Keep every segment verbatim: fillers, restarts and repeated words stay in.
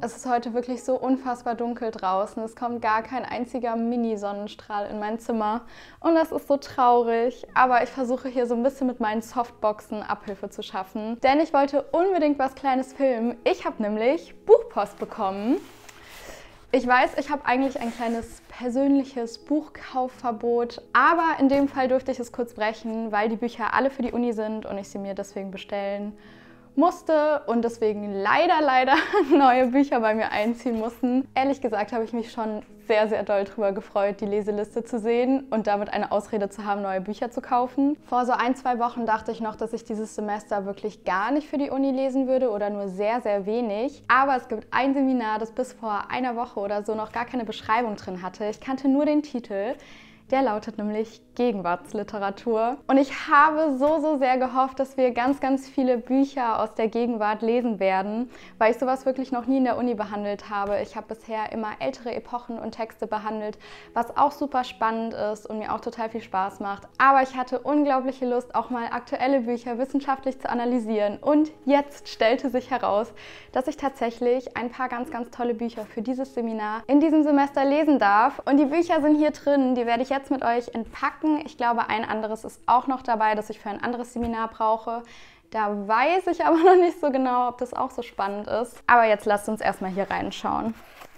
Es ist heute wirklich so unfassbar dunkel draußen. Es kommt gar kein einziger Mini-Sonnenstrahl in mein Zimmer. Und das ist so traurig. Aber ich versuche hier so ein bisschen mit meinen Softboxen Abhilfe zu schaffen. Denn ich wollte unbedingt was Kleines filmen. Ich habe nämlich Buchpost bekommen. Ich weiß, ich habe eigentlich ein kleines persönliches Buchkaufverbot, aber in dem Fall durfte ich es kurz brechen, weil die Bücher alle für die Uni sind und ich sie mir deswegen bestellen musste und deswegen leider, leider neue Bücher bei mir einziehen mussten. Ehrlich gesagt habe ich mich schon sehr, sehr doll darüber gefreut, die Leseliste zu sehen und damit eine Ausrede zu haben, neue Bücher zu kaufen. Vor so ein, zwei Wochen dachte ich noch, dass ich dieses Semester wirklich gar nicht für die Uni lesen würde oder nur sehr, sehr wenig. Aber es gibt ein Seminar, das bis vor einer Woche oder so noch gar keine Beschreibung drin hatte. Ich kannte nur den Titel. Der lautet nämlich Gegenwartsliteratur. Und ich habe so, so sehr gehofft, dass wir ganz, ganz viele Bücher aus der Gegenwart lesen werden, weil ich sowas wirklich noch nie in der Uni behandelt habe. Ich habe bisher immer ältere Epochen und Texte behandelt, was auch super spannend ist und mir auch total viel Spaß macht. Aber ich hatte unglaubliche Lust, auch mal aktuelle Bücher wissenschaftlich zu analysieren. Und jetzt stellte sich heraus, dass ich tatsächlich ein paar ganz, ganz tolle Bücher für dieses Seminar in diesem Semester lesen darf. Und die Bücher sind hier drin, die werde ich jetzt mit euch entpacken. Ich glaube, ein anderes ist auch noch dabei, das ich für ein anderes Seminar brauche. Da weiß ich aber noch nicht so genau, ob das auch so spannend ist. Aber jetzt lasst uns erstmal hier reinschauen.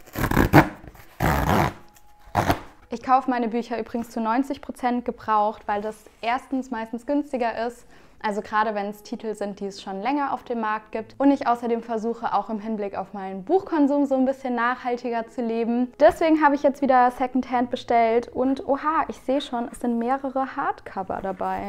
Ich kaufe meine Bücher übrigens zu neunzig Prozent gebraucht, weil das erstens meistens günstiger ist. Also gerade wenn es Titel sind, die es schon länger auf dem Markt gibt. Und ich außerdem versuche auch im Hinblick auf meinen Buchkonsum so ein bisschen nachhaltiger zu leben. Deswegen habe ich jetzt wieder Secondhand bestellt. Und oha, ich sehe schon, es sind mehrere Hardcover dabei.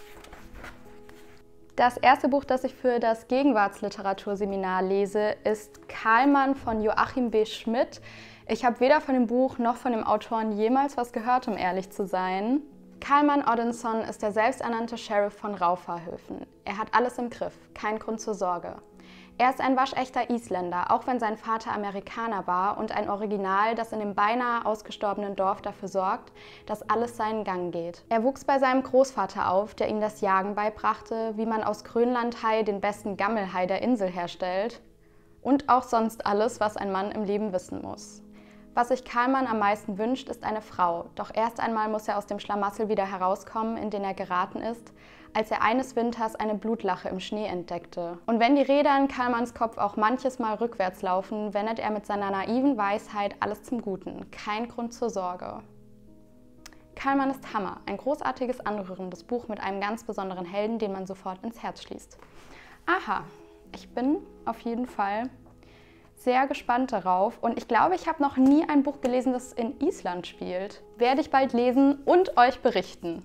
Das erste Buch, das ich für das Gegenwartsliteraturseminar lese, ist Karlmann von Joachim B. Schmidt. Ich habe weder von dem Buch noch von dem Autoren jemals was gehört, um ehrlich zu sein. Karlmann Oddsson ist der selbsternannte Sheriff von Raufarhöfen. Er hat alles im Griff, kein Grund zur Sorge. Er ist ein waschechter Isländer, auch wenn sein Vater Amerikaner war und ein Original, das in dem beinahe ausgestorbenen Dorf dafür sorgt, dass alles seinen Gang geht. Er wuchs bei seinem Großvater auf, der ihm das Jagen beibrachte, wie man aus Grönlandhai den besten Gammelhai der Insel herstellt und auch sonst alles, was ein Mann im Leben wissen muss. Was sich Karlmann am meisten wünscht, ist eine Frau. Doch erst einmal muss er aus dem Schlamassel wieder herauskommen, in den er geraten ist, als er eines Winters eine Blutlache im Schnee entdeckte. Und wenn die Räder in Karlmanns Kopf auch manches Mal rückwärts laufen, wendet er mit seiner naiven Weisheit alles zum Guten. Kein Grund zur Sorge. Karlmann ist Hammer. Ein großartiges, anrührendes Buch mit einem ganz besonderen Helden, den man sofort ins Herz schließt. Aha, ich bin auf jeden Fall sehr gespannt darauf und ich glaube, ich habe noch nie ein Buch gelesen, das in Island spielt. Werde ich bald lesen und euch berichten.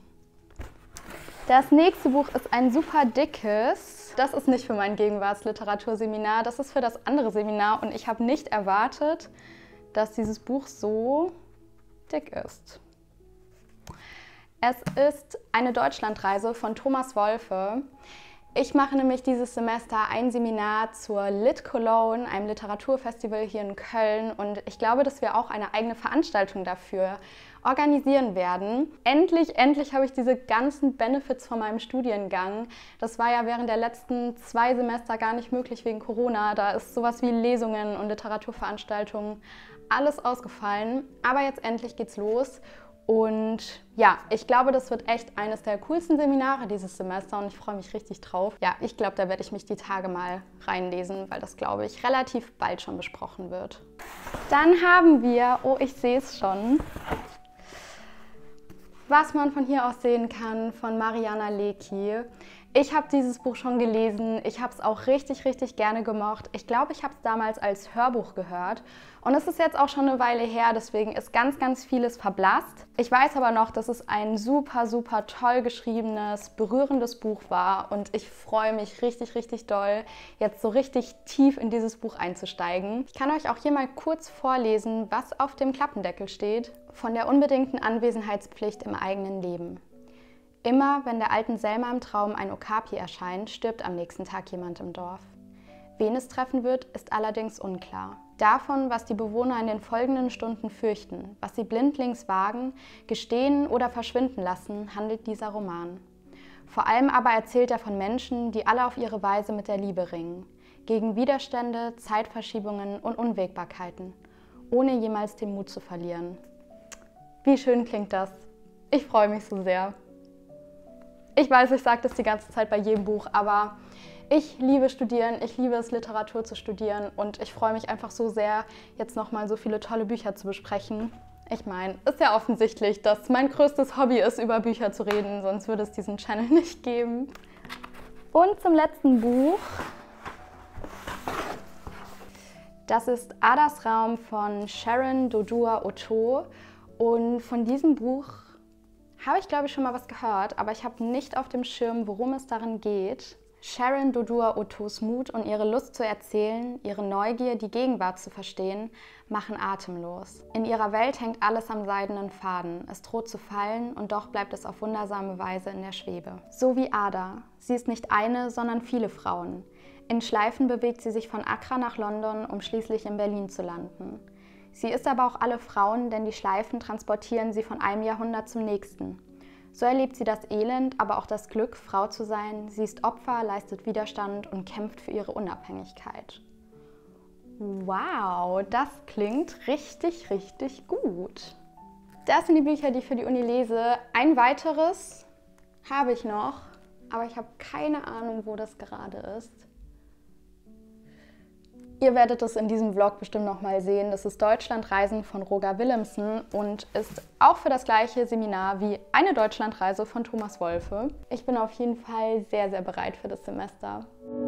Das nächste Buch ist ein super dickes. Das ist nicht für mein Gegenwartsliteraturseminar, das ist für das andere Seminar und ich habe nicht erwartet, dass dieses Buch so dick ist. Es ist eine Deutschlandreise von Thomas Wolfe. Ich mache nämlich dieses Semester ein Seminar zur Lit Cologne, einem Literaturfestival hier in Köln und ich glaube, dass wir auch eine eigene Veranstaltung dafür organisieren werden. Endlich, endlich habe ich diese ganzen Benefits von meinem Studiengang. Das war ja während der letzten zwei Semester gar nicht möglich wegen Corona. Da ist sowas wie Lesungen und Literaturveranstaltungen alles ausgefallen. Aber jetzt endlich geht's los. Und ja, ich glaube, das wird echt eines der coolsten Seminare dieses Semester und ich freue mich richtig drauf. Ja, ich glaube, da werde ich mich die Tage mal reinlesen, weil das, glaube ich, relativ bald schon besprochen wird. Dann haben wir, oh, ich sehe es schon, was man von hier aus sehen kann, von Mariana Lecki. Ich habe dieses Buch schon gelesen, ich habe es auch richtig, richtig gerne gemocht. Ich glaube, ich habe es damals als Hörbuch gehört und es ist jetzt auch schon eine Weile her, deswegen ist ganz, ganz vieles verblasst. Ich weiß aber noch, dass es ein super, super toll geschriebenes, berührendes Buch war und ich freue mich richtig, richtig doll, jetzt so richtig tief in dieses Buch einzusteigen. Ich kann euch auch hier mal kurz vorlesen, was auf dem Klappendeckel steht. Von der unbedingten Anwesenheitspflicht im eigenen Leben. Immer, wenn der alten Selma im Traum ein Okapi erscheint, stirbt am nächsten Tag jemand im Dorf. Wen es treffen wird, ist allerdings unklar. Davon, was die Bewohner in den folgenden Stunden fürchten, was sie blindlings wagen, gestehen oder verschwinden lassen, handelt dieser Roman. Vor allem aber erzählt er von Menschen, die alle auf ihre Weise mit der Liebe ringen. gegen Widerstände, Zeitverschiebungen und Unwägbarkeiten, ohne jemals den Mut zu verlieren. Wie schön klingt das? Ich freue mich so sehr. Ich weiß, ich sage das die ganze Zeit bei jedem Buch, aber ich liebe Studieren, ich liebe es, Literatur zu studieren und ich freue mich einfach so sehr, jetzt nochmal so viele tolle Bücher zu besprechen. Ich meine, ist ja offensichtlich, dass mein größtes Hobby ist, über Bücher zu reden, sonst würde es diesen Channel nicht geben. Und zum letzten Buch. Das ist Adas Raum von Sharon Dodua-Otto und von diesem Buch habe ich, glaube ich, schon mal was gehört, aber ich habe nicht auf dem Schirm, worum es darin geht. Sharon Dodua-Ottos Mut und ihre Lust zu erzählen, ihre Neugier, die Gegenwart zu verstehen, machen atemlos. In ihrer Welt hängt alles am seidenen Faden. Es droht zu fallen und doch bleibt es auf wundersame Weise in der Schwebe. So wie Ada. Sie ist nicht eine, sondern viele Frauen. In Schleifen bewegt sie sich von Accra nach London, um schließlich in Berlin zu landen. Sie ist aber auch alle Frauen, denn die Schleifen transportieren sie von einem Jahrhundert zum nächsten. So erlebt sie das Elend, aber auch das Glück, Frau zu sein. Sie ist Opfer, leistet Widerstand und kämpft für ihre Unabhängigkeit. Wow, das klingt richtig, richtig gut. Das sind die Bücher, die ich für die Uni lese. Ein weiteres habe ich noch, aber ich habe keine Ahnung, wo das gerade ist. Ihr werdet es in diesem Vlog bestimmt noch mal sehen. Das ist Deutschlandreisen von Roger Willemsen und ist auch für das gleiche Seminar wie eine Deutschlandreise von Thomas Wolfe. Ich bin auf jeden Fall sehr, sehr bereit für das Semester.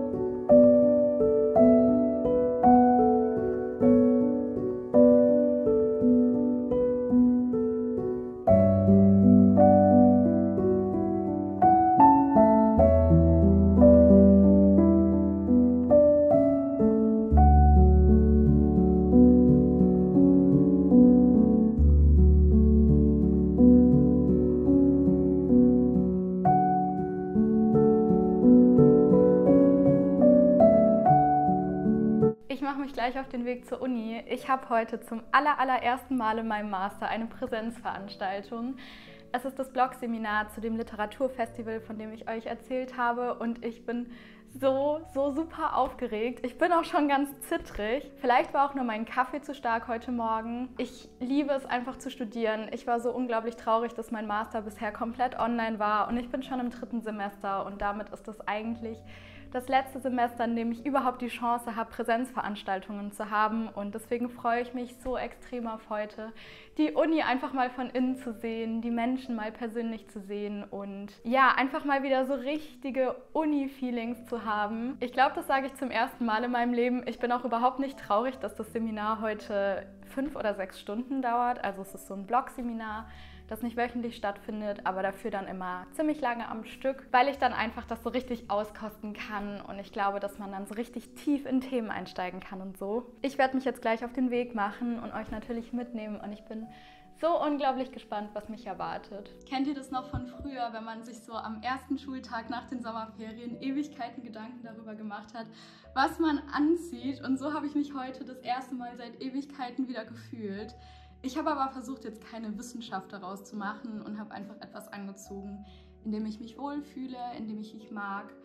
Ich mache mich gleich auf den Weg zur Uni. Ich habe heute zum aller, allerersten Mal in meinem Master eine Präsenzveranstaltung. Es ist das Blog-Seminar zu dem Literaturfestival, von dem ich euch erzählt habe und ich bin so, so super aufgeregt. Ich bin auch schon ganz zittrig. Vielleicht war auch nur mein Kaffee zu stark heute Morgen. Ich liebe es einfach zu studieren. Ich war so unglaublich traurig, dass mein Master bisher komplett online war und ich bin schon im dritten Semester und damit ist das eigentlich das letzte Semester, in dem ich überhaupt die Chance habe, Präsenzveranstaltungen zu haben und deswegen freue ich mich so extrem auf heute, die Uni einfach mal von innen zu sehen, die Menschen mal persönlich zu sehen und ja, einfach mal wieder so richtige Uni-Feelings zu haben. Ich glaube, das sage ich zum ersten Mal in meinem Leben. Ich bin auch überhaupt nicht traurig, dass das Seminar heute fünf oder sechs Stunden dauert, also es ist so ein Blog-Seminar, das nicht wöchentlich stattfindet, aber dafür dann immer ziemlich lange am Stück, weil ich dann einfach das so richtig auskosten kann und ich glaube, dass man dann so richtig tief in Themen einsteigen kann und so. Ich werde mich jetzt gleich auf den Weg machen und euch natürlich mitnehmen und ich bin so unglaublich gespannt, was mich erwartet. Kennt ihr das noch von früher, wenn man sich so am ersten Schultag nach den Sommerferien Ewigkeiten Gedanken darüber gemacht hat, was man anzieht? Und so habe ich mich heute das erste Mal seit Ewigkeiten wieder gefühlt. Ich habe aber versucht, jetzt keine Wissenschaft daraus zu machen und habe einfach etwas angezogen, in dem ich mich wohlfühle, in dem ich mich mag.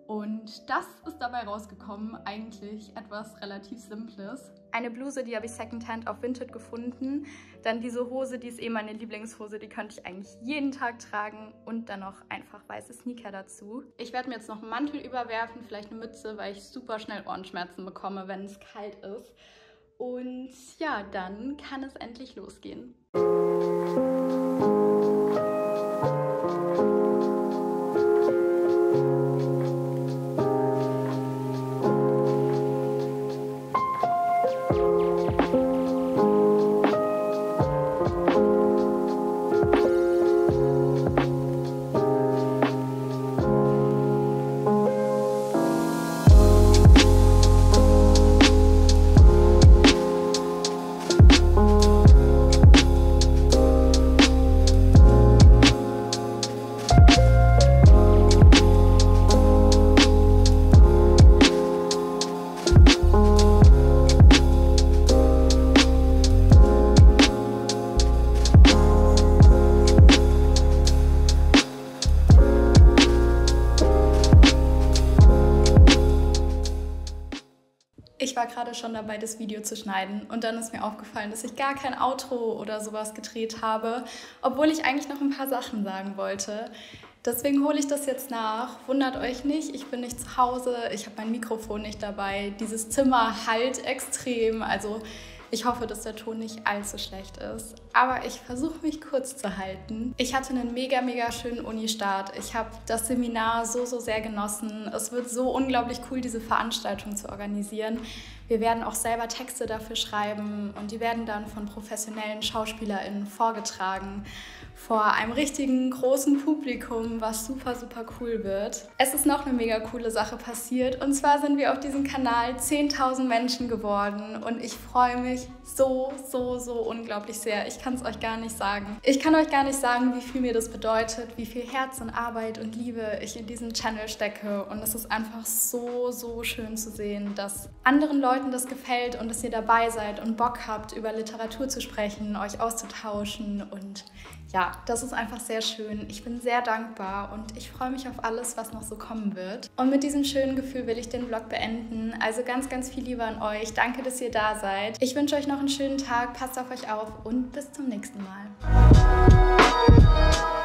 Und das ist dabei rausgekommen, eigentlich etwas relativ Simples. Eine Bluse, die habe ich secondhand auf Vinted gefunden. Dann diese Hose, die ist eh meine Lieblingshose, die könnte ich eigentlich jeden Tag tragen. Und dann noch einfach weiße Sneaker dazu. Ich werde mir jetzt noch einen Mantel überwerfen, vielleicht eine Mütze, weil ich super schnell Ohrenschmerzen bekomme, wenn es kalt ist. Und ja, dann kann es endlich losgehen. ich war gerade schon dabei, das Video zu schneiden und dann ist mir aufgefallen, dass ich gar kein Outro oder sowas gedreht habe, obwohl ich eigentlich noch ein paar Sachen sagen wollte. Deswegen hole ich das jetzt nach. Wundert euch nicht, ich bin nicht zu Hause, ich habe mein Mikrofon nicht dabei. Dieses Zimmer hallt extrem, also ich hoffe, dass der Ton nicht allzu schlecht ist. Aber ich versuche mich kurz zu halten. Ich hatte einen mega, mega schönen Uni-Start. Ich habe das Seminar so, so sehr genossen. Es wird so unglaublich cool, diese Veranstaltung zu organisieren. Wir werden auch selber Texte dafür schreiben und die werden dann von professionellen SchauspielerInnen vorgetragen vor einem richtigen großen Publikum, was super, super cool wird. Es ist noch eine mega coole Sache passiert und zwar sind wir auf diesem Kanal zehntausend Menschen geworden und ich freue mich so, so, so unglaublich sehr. Ich kann es euch gar nicht sagen. Ich kann euch gar nicht sagen, wie viel mir das bedeutet, wie viel Herz und Arbeit und Liebe ich in diesen Channel stecke und es ist einfach so, so schön zu sehen, dass anderen Leuten das gefällt und dass ihr dabei seid und Bock habt, über Literatur zu sprechen, euch auszutauschen und ja, das ist einfach sehr schön. Ich bin sehr dankbar und ich freue mich auf alles, was noch so kommen wird. Und mit diesem schönen Gefühl will ich den Vlog beenden. Also ganz, ganz viel Liebe an euch. Danke, dass ihr da seid. Ich wünsche euch noch einen schönen Tag. Passt auf euch auf und bis zum nächsten Mal.